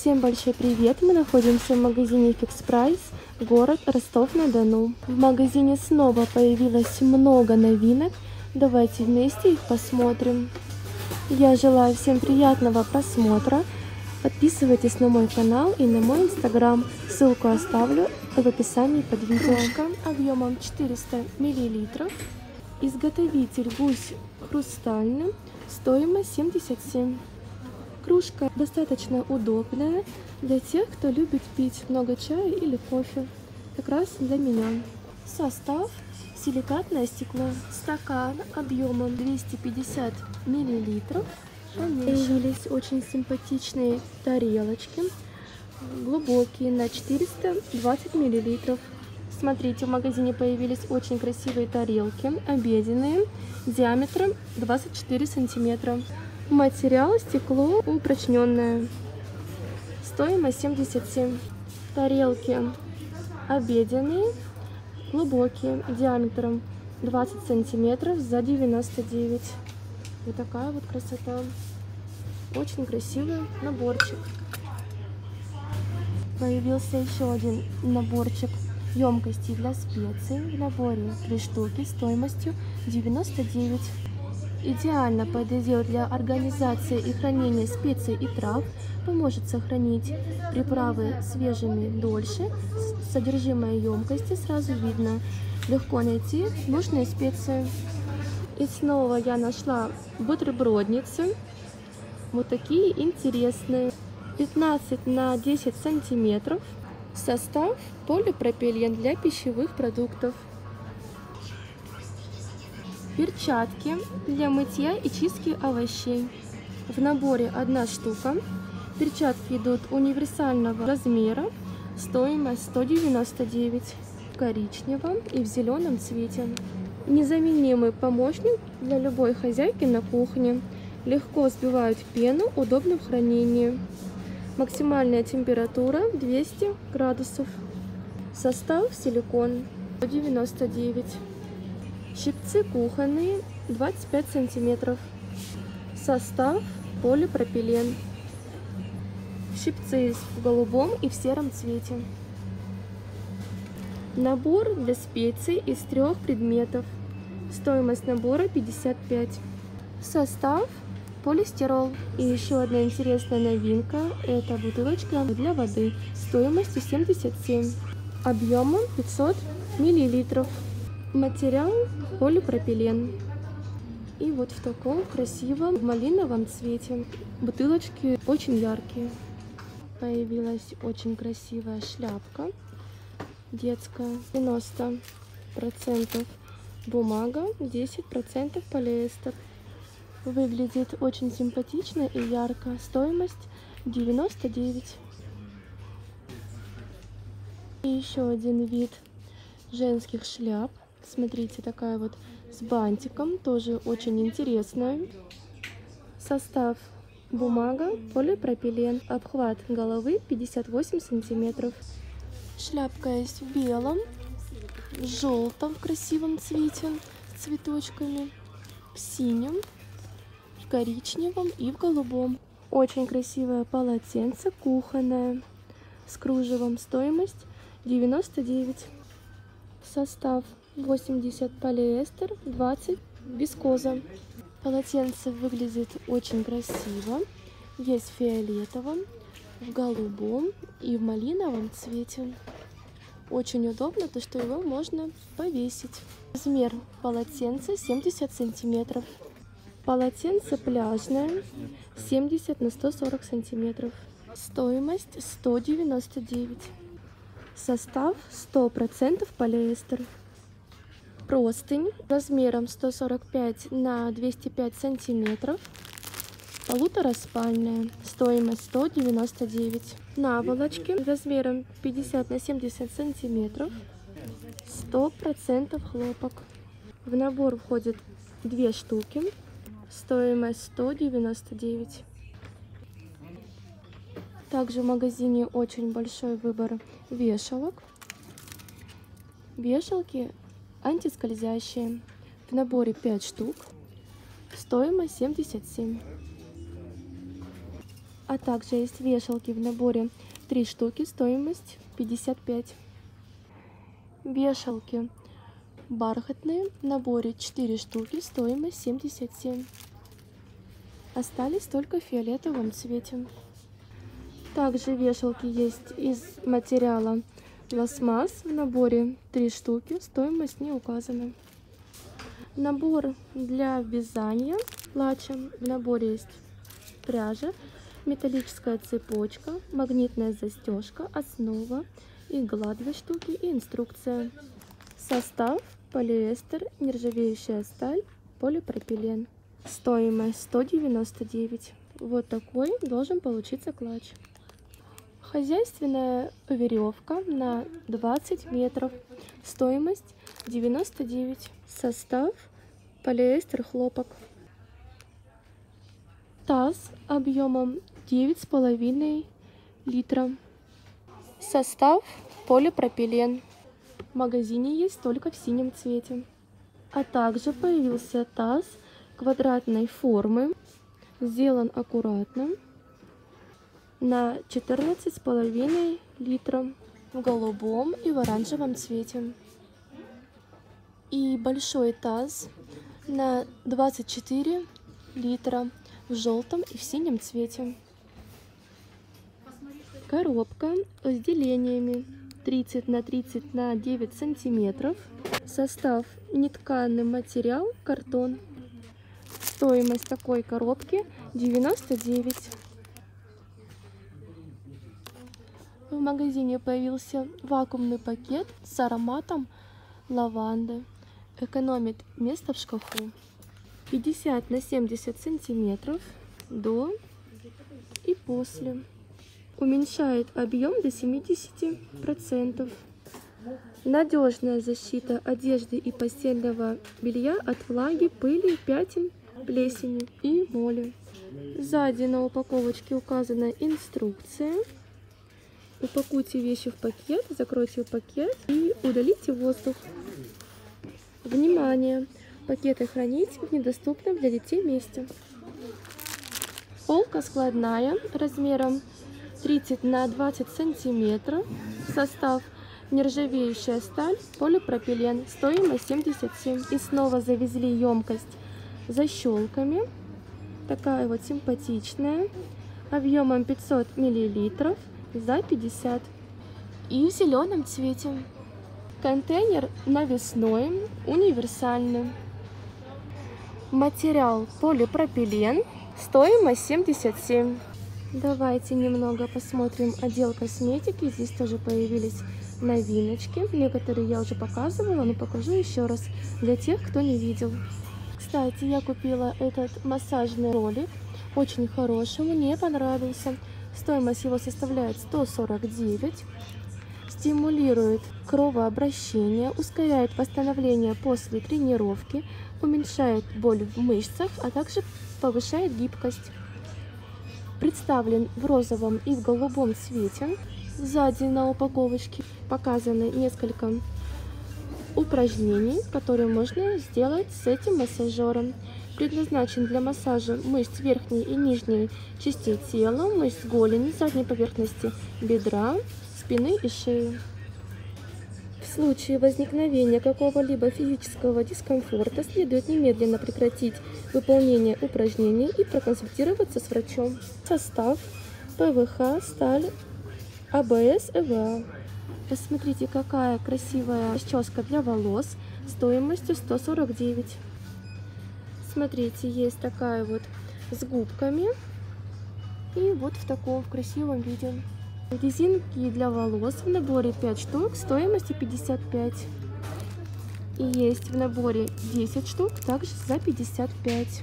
Всем большой привет! Мы находимся в магазине Fix Price, город Ростов-на-Дону. В магазине снова появилось много новинок. Давайте вместе их посмотрим. Я желаю всем приятного просмотра. Подписывайтесь на мой канал и на мой инстаграм. Ссылку оставлю в описании под видео. Кружка объемом 400 мл. Изготовитель Гусь хрустальный. Стоимость 77. Кружка достаточно удобная для тех, кто любит пить много чая или кофе. Как раз для меня. Состав: силикатное стекло. Стакан объемом 250 мл. Появились очень симпатичные тарелочки, глубокие, на 420 мл. Смотрите, в магазине появились очень красивые тарелки, обеденные, диаметром 24 сантиметра. Материал стекло упрочненное. Стоимость 77. Тарелки обеденные, глубокие, диаметром 20 сантиметров за 99. Вот такая вот красота. Очень красивый наборчик. Появился еще один наборчик емкостей для специй. В наборе 3 штуки стоимостью 99. Идеально подойдет для организации и хранения специй и трав, поможет сохранить приправы свежими дольше. Содержимое емкости сразу видно. Легко найти нужные специи. И снова я нашла бутербродницы. Вот такие интересные. 15 на 10 сантиметров. Состав: полипропилен для пищевых продуктов. Перчатки для мытья и чистки овощей. В наборе 1 штука. Перчатки идут универсального размера. Стоимость 199. В коричневом и в зеленом цвете. Незаменимый помощник для любой хозяйки на кухне. Легко сбивают пену, удобно в хранении. Максимальная температура 200 градусов. Состав: силикон. 199. Щипцы кухонные 25 сантиметров. Состав: полипропилен. Щипцы в голубом и в сером цвете. Набор для специй из 3 предметов. Стоимость набора 55. Состав: полистирол. И еще одна интересная новинка. Это бутылочка для воды. Стоимостью 77. Объемом 500 мл. Материал: полипропилен. И вот в таком красивом малиновом цвете. Бутылочки очень яркие. Появилась очень красивая шляпка детская. 90% бумага, 10% полиэстер. Выглядит очень симпатично и ярко. Стоимость 99. И еще один вид женских шляп. Смотрите, такая вот с бантиком, тоже очень интересная. Состав: бумага, полипропилен. Обхват головы 58 сантиметров. Шляпка есть в белом, в желтом красивом цвете с цветочками, в синем, в коричневом и в голубом. Очень красивое полотенце кухонное с кружевом. Стоимость 99. Состав: 80 полиэстер, 20 вискоза. Полотенце выглядит очень красиво. Есть в фиолетовом, в голубом и в малиновом цвете. Очень удобно, то что его можно повесить. Размер полотенца 70 сантиметров. Полотенце пляжное 70 на 140 сантиметров. Стоимость 199. Состав: 100% полиэстер. Простынь размером 145 на 205 сантиметров. Полутораспальная. Стоимость 199. Наволочки размером 50 на 70 сантиметров. 100% хлопок. В набор входит 2 штуки. Стоимость 199. Также в магазине очень большой выбор вешалок. Вешалки антискользящие. В наборе 5 штук. Стоимость 77. А также есть вешалки в наборе 3 штуки, стоимость 55. Вешалки бархатные в наборе 4 штуки, стоимость 77. Остались только в фиолетовом цвете. Также вешалки есть из материала пластмасс в наборе 3 штуки, стоимость не указана. Набор для вязания клатча. В наборе есть пряжа, металлическая цепочка, магнитная застежка, основа, игла 2 штуки и инструкция. Состав: полиэстер, нержавеющая сталь, полипропилен. Стоимость 199. Вот такой должен получиться клатч. Хозяйственная веревка на 20 метров. Стоимость 99. Состав: полиэстер, хлопок. Таз объемом 9,5 литра. Состав: полипропилен. В магазине есть только в синем цвете. А также появился таз квадратной формы. Сделан аккуратно. На 14,5 литра. В голубом и в оранжевом цвете. И большой таз на 24 литра. В желтом и в синем цвете. Коробка с делениями 30 на 30 на 9 сантиметров. Состав: нетканый материал, картон. Стоимость такой коробки 99. В магазине появился вакуумный пакет с ароматом лаванды. Экономит место в шкафу. 50 на 70 сантиметров до и после. Уменьшает объем до 70%. Надежная защита одежды и постельного белья от влаги, пыли, пятен, плесени и моли. Сзади на упаковочке указана инструкция. Упакуйте вещи в пакет, закройте пакет и удалите воздух. Внимание! Пакеты хранить в недоступном для детей месте. Полка складная размером 30 на 20 сантиметров. Состав: нержавеющая сталь, полипропилен. Стоимость 77. И снова завезли емкость с защелками. Такая вот симпатичная. Объемом 500 миллилитров за 50. И в зеленом цвете. Контейнер навесной, универсальный. Материал: полипропилен. Стоимость 77. Давайте немного посмотрим отдел косметики. Здесь тоже появились новиночки. Некоторые я уже показывала, но покажу еще раз для тех, кто не видел. Кстати, я купила этот массажный ролик. Очень хороший, мне понравился. Стоимость его составляет 149. Стимулирует кровообращение, ускоряет восстановление после тренировки, уменьшает боль в мышцах, а также повышает гибкость. Представлен в розовом и в голубом цвете. Сзади на упаковочке показаны несколько упражнений, которые можно сделать с этим массажером. Предназначен для массажа мышц верхней и нижней частей тела, мышц голени, задней поверхности бедра, спины и шеи. В случае возникновения какого-либо физического дискомфорта следует немедленно прекратить выполнение упражнений и проконсультироваться с врачом. Состав: ПВХ, сталь, АБС, ЭВА. Посмотрите, какая красивая расческа для волос стоимостью 149. Смотрите, есть такая вот с губками и вот в таком красивом виде. Резинки для волос в наборе 5 штук стоимостью 55. И есть в наборе 10 штук также за 55.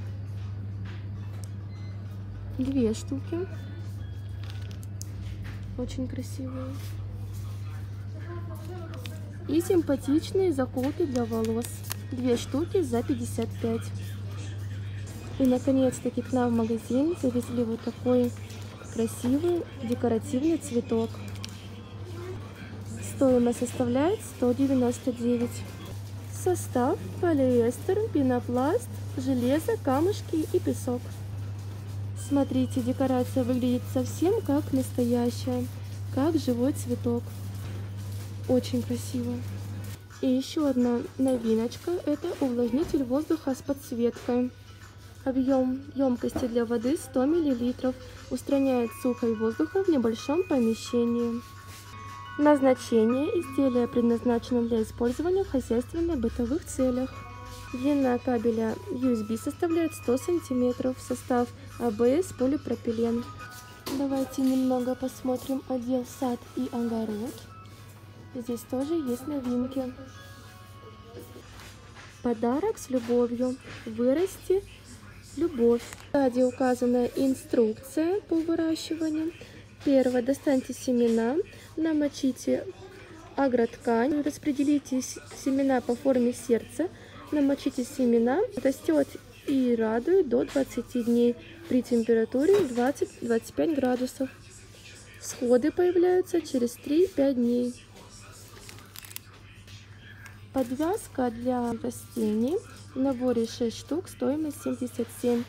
2 штуки. Очень красивые. И симпатичные заколки для волос. 2 штуки за 55. И наконец-таки к нам в магазин завезли вот такой красивый декоративный цветок. Стоимость составляет 199. Состав: полиэстер, пенопласт, железо, камушки и песок. Смотрите, декорация выглядит совсем как настоящая, как живой цветок. Очень красиво. И еще одна новиночка – это увлажнитель воздуха с подсветкой. Объем емкости для воды 100 мл. Устраняет сухость воздуха в небольшом помещении. Назначение: изделие предназначено для использования в хозяйственно-бытовых целях. Длина кабеля USB составляет 100 см. Состав АБС полипропилен. Давайте немного посмотрим отдел сад и огород. Здесь тоже есть новинки. Подарок с любовью. Вырасти любовь. Сзади указана инструкция по выращиванию. Первое. Достаньте семена, намочите агроткань, распределите семена по форме сердца, намочите семена, растет и радует до 20 дней при температуре 20-25 градусов. Всходы появляются через 3-5 дней. Подвязка для растений в наборе 6 штук, стоимость 77,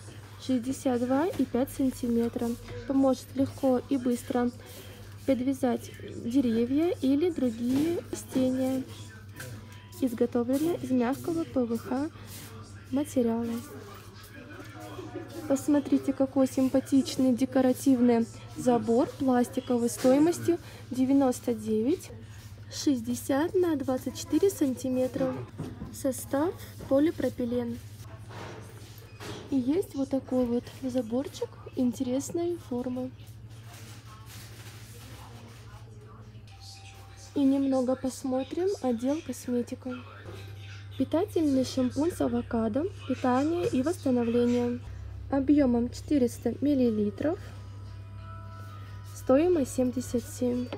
62,5 сантиметра. Поможет легко и быстро подвязать деревья или другие растения. Изготовлено из мягкого ПВХ материала. Посмотрите, какой симпатичный декоративный забор пластиковый стоимостью 99, 60 на 24 сантиметра. Состав полипропилен. И есть вот такой вот заборчик интересной формы. И немного посмотрим отдел косметика. Питательный шампунь с авокадо, питание и восстановление. Объемом 400 мл. Стоимость 77.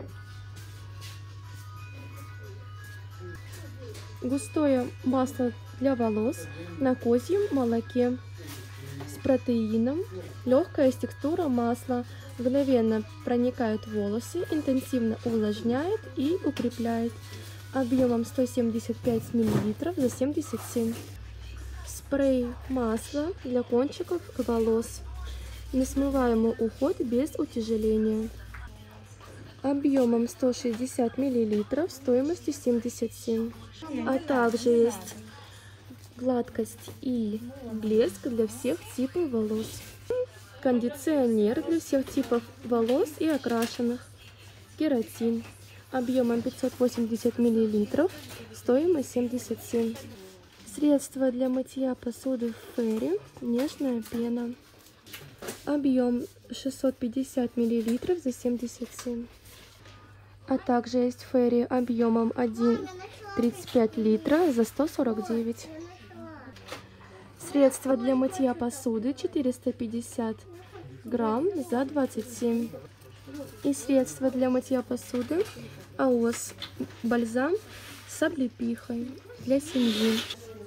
Густое масло для волос на козьем молоке с протеином. Легкая текстура масла мгновенно проникает в волосы, интенсивно увлажняет и укрепляет. Объемом 175 мл за 77. Спрей масло для кончиков волос. Несмываемый уход без утяжеления. Объемом 160 мл, стоимостью 77. А также есть гладкость и блеск для всех типов волос. Кондиционер для всех типов волос и окрашенных. Кератин. Объемом 580 мл, стоимость 77. Средство для мытья посуды Фейри. Нежная пена. Объем 650 мл за 77. А также есть Фейри объемом 1,35 литра за 149. Средство для мытья посуды 450 грамм за 27. И средство для мытья посуды АОС бальзам с облепихой для семьи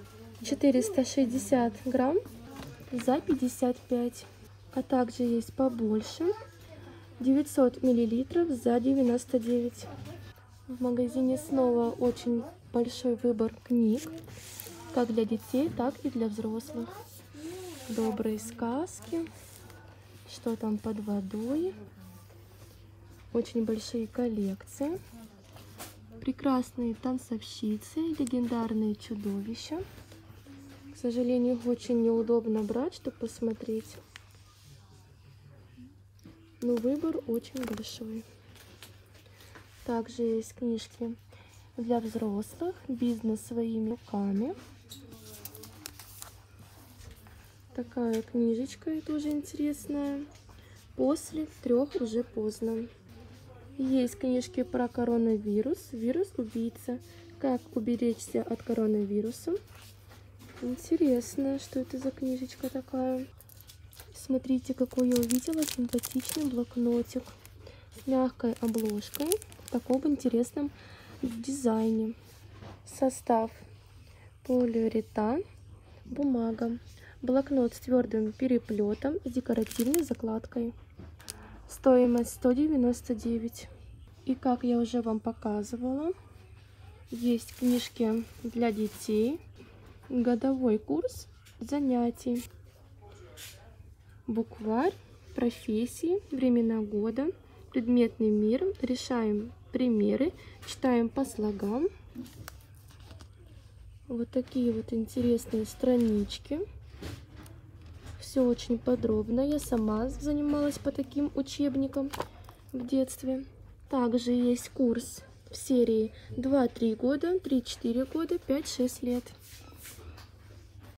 460 грамм за 55. А также есть побольше 900 миллилитров за 99. В магазине снова очень большой выбор книг, как для детей, так и для взрослых. Добрые сказки, что там под водой, очень большие коллекции, прекрасные танцовщицы, легендарные чудовища. К сожалению, их очень неудобно брать, чтобы посмотреть. Но выбор очень большой. Также есть книжки для взрослых, бизнес своими руками. Такая книжечка тоже интересная. После 3 уже поздно. Есть книжки про коронавирус, вирус-убийца. Как уберечься от коронавируса. Интересно, что это за книжечка такая. Смотрите, какой я увидела симпатичный блокнотик с мягкой обложкой в таком интересном дизайне. Состав: полиуретан, бумага. Блокнот с твердым переплетом и декоративной закладкой. Стоимость 199. И как я уже вам показывала, есть книжки для детей, годовой курс занятий. букварь, профессии, времена года, предметный мир, решаем примеры, читаем по слогам. Вот такие вот интересные странички. Все очень подробно. Я сама занималась по таким учебникам в детстве. Также есть курс в серии 2-3 года, 3-4 года, 5-6 лет.